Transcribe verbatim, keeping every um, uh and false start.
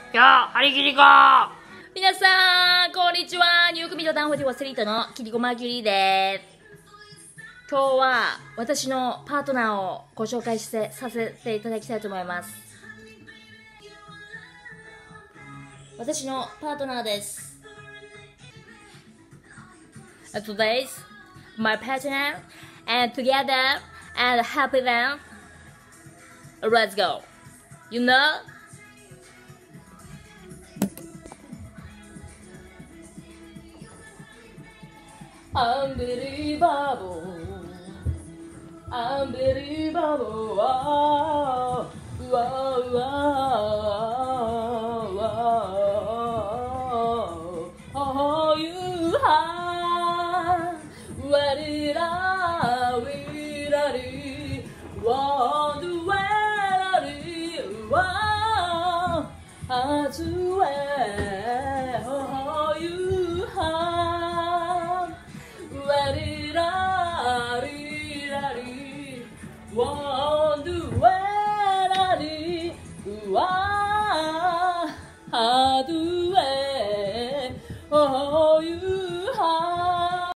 今日張り切りこ皆さんこんにちは。ニューヨークミッドタウンフォーティフォーストリートのキリコマーキュリーです。今日は私のパートナーをご紹介してさせていただきたいと思います。私のパートナーです。Today's my partner and together and happy them. Let's go. You know? Unbelievable, unbelievable, wow, wow, wow, wow. Oh, you have what it are, we are it, what the way, wow, as well. Oh, you have. Whoa.